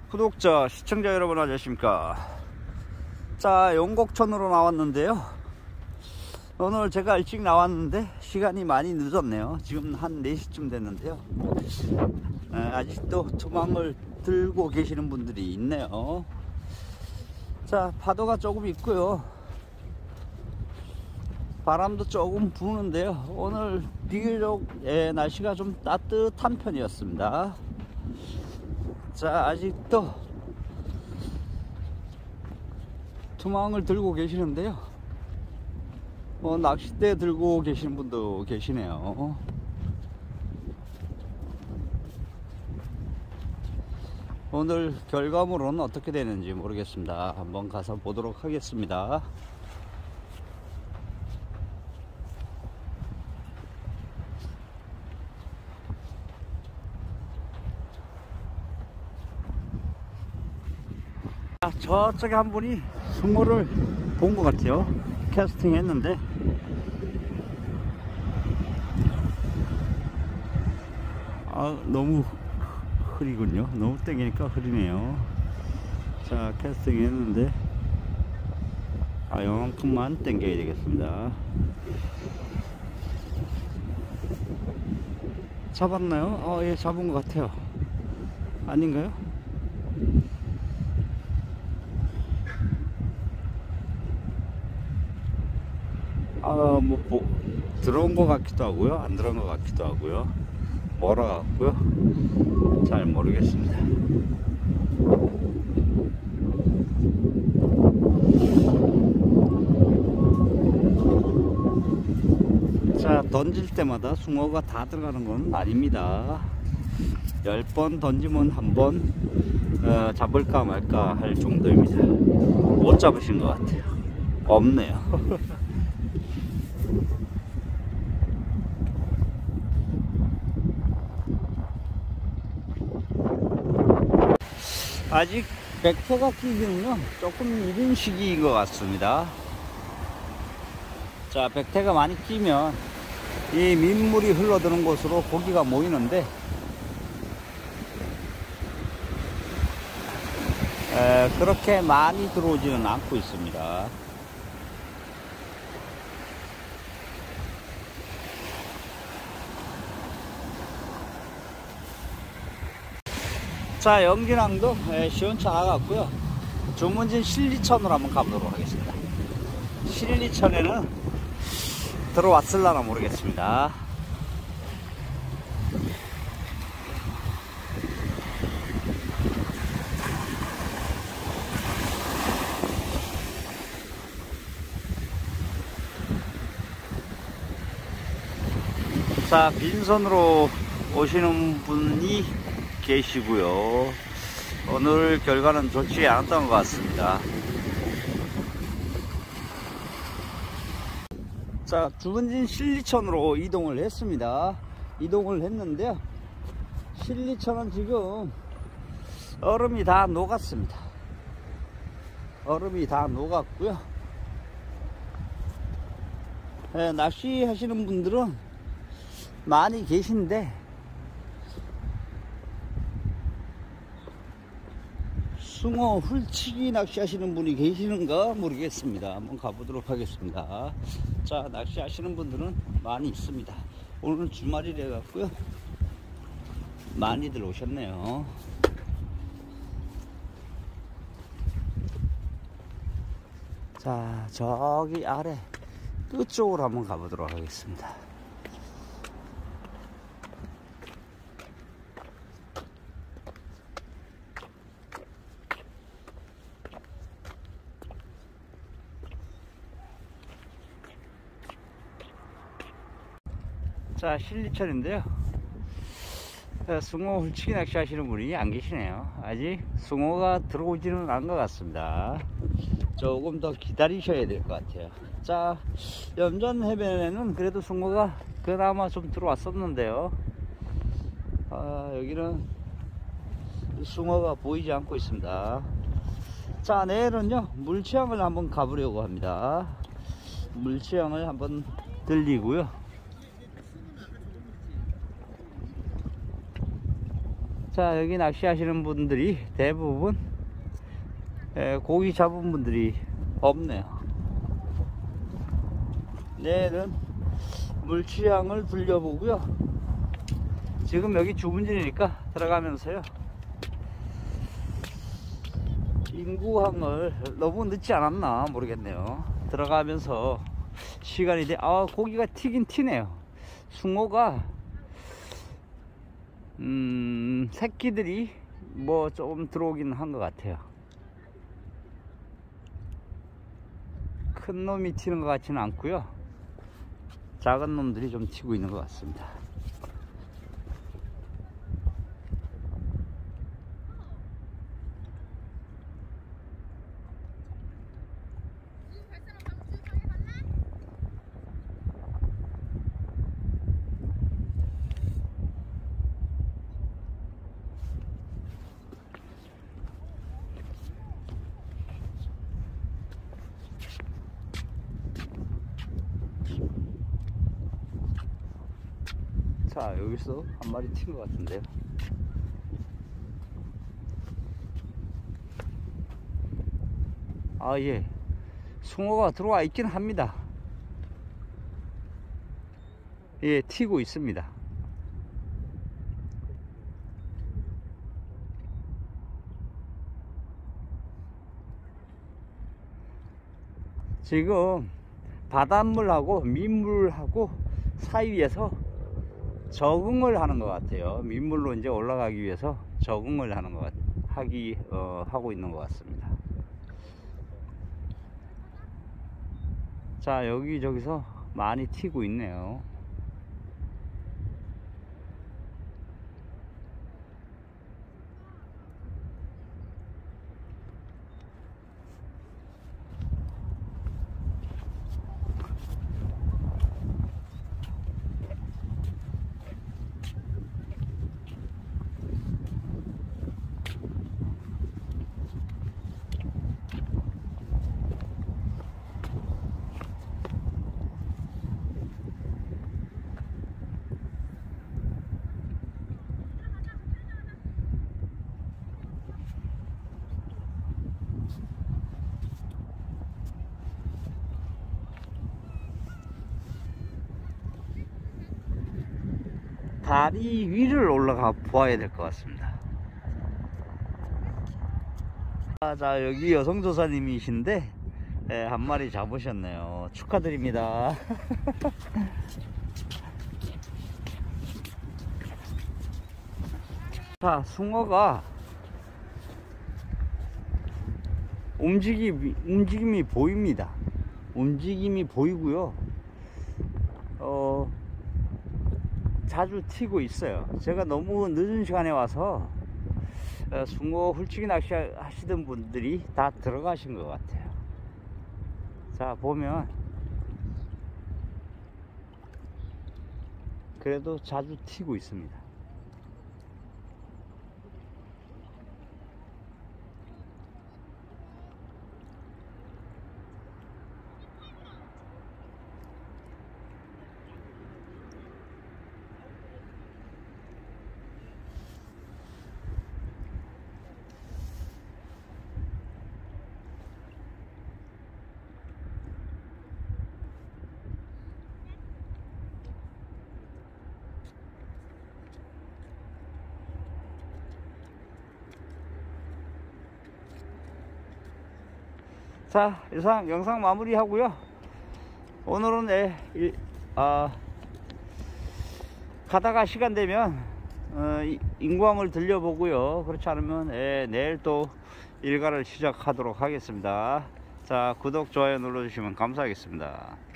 구독자, 시청자 여러분 안녕하십니까. 자, 용곡천으로 나왔는데요. 오늘 제가 일찍 나왔는데 시간이 많이 늦었네요. 지금 한 4시쯤 됐는데요. 아직도 투망을 들고 계시는 분들이 있네요. 자, 파도가 조금 있고요. 바람도 조금 부는데요. 오늘 비교적 날씨가 좀 따뜻한 편이었습니다. 자, 아직도 투망을 들고 계시는데요. 낚싯대 들고 계시는 분도 계시네요. 오늘 결과물은 어떻게 되는지 모르겠습니다. 한번 가서 보도록 하겠습니다. 저쪽에 한 분이 숭어를 본 것 같아요. 캐스팅 했는데 너무 흐리군요. 너무 땡기니까 흐리네요. 자, 캐스팅 했는데 요만큼만 땡겨야 되겠습니다. 잡았나요? 예, 잡은 것 같아요. 아닌가요? 들어온 것 같기도 하고요, 안 들어온 것 같기도 하고요, 멀어 갖고요, 잘 모르겠습니다. 자, 던질 때마다 숭어가 다 들어가는 건 아닙니다. 10번 던지면 한 번 잡을까 말까 할 정도입니다. 못 잡으신 것 같아요. 없네요. 아직 백태가 끼기는요 조금 이른 시기인 것 같습니다. 자, 백태가 많이 끼면 이 민물이 흘러드는 곳으로 고기가 모이는데 그렇게 많이 들어오지는 않고 있습니다. 자, 영진항도 시원찮아 나갔고요. 주문진 신리천으로 한번 가보도록 하겠습니다. 신리천에는 들어왔을라나 모르겠습니다. 자, 빈손으로 오시는 분이 계시고요. 오늘 결과는 좋지 않았던 것 같습니다. 자, 주문진 신리천으로 이동을 했습니다. 이동을 했는데요, 신리천은 지금 얼음이 다 녹았습니다. 얼음이 다 녹았고요. 낚시 하시는 분들은 많이 계신데 숭어 훌치기 낚시하시는 분이 계시는가 모르겠습니다. 한번 가보도록 하겠습니다. 자, 낚시하시는 분들은 많이 있습니다. 오늘 주말이라 갖고요, 많이들 오셨네요. 자, 저기 아래 끝쪽으로 한번 가보도록 하겠습니다. 자, 신리천인데요. 숭어 훌치기 낚시 하시는 분이 안 계시네요. 아직 숭어가 들어오지는 않은 것 같습니다. 조금 더 기다리셔야 될 것 같아요. 자, 염전 해변에는 그래도 숭어가 그나마 좀 들어왔었는데요, 여기는 숭어가 보이지 않고 있습니다. 자, 내일은요 물치항을 한번 가보려고 합니다. 물치항을 한번 들리고요. 자, 여기 낚시하시는 분들이 대부분 고기 잡은 분들이 없네요. 내일은 물취향을 불려보고요. 지금 여기 주문진이니까 들어가면서요, 인구항을 너무 늦지 않았나 모르겠네요. 들어가면서 시간이 고기가 튀긴 튀네요. 숭어가 새끼들이 뭐 좀 들어오긴 한 것 같아요. 큰 놈이 튀는 것 같지는 않고요, 작은 놈들이 좀 튀고 있는 것 같습니다. 자, 여기서 한 마리 튄 것 같은데요. 예, 숭어가 들어와 있긴 합니다. 예, 튀고 있습니다. 지금 바닷물하고 민물하고 사이에서 적응을 하는 것 같아요. 민물로 이제 올라가기 위해서 적응을 하는 것 하고 있는 것 같습니다. 자, 여기저기서 많이 튀고 있네요. 다리 위를 올라가 보아야 될 것 같습니다. 자, 여기 여성조사님이신데 한 마리 잡으셨네요. 축하드립니다. 자, 숭어가 움직임이 보입니다. 움직임이 보이고요, 자주 튀고 있어요. 제가 너무 늦은 시간에 와서 숭어 훌치기 낚시 하시던 분들이 다 들어가신 것 같아요. 자, 보면 그래도 자주 튀고 있습니다. 자, 이상 영상 마무리 하고요. 오늘은 가다가 시간 되면 인구항을 들려보고요. 그렇지 않으면 내일 또 일과를 시작하도록 하겠습니다. 자, 구독, 좋아요 눌러주시면 감사하겠습니다.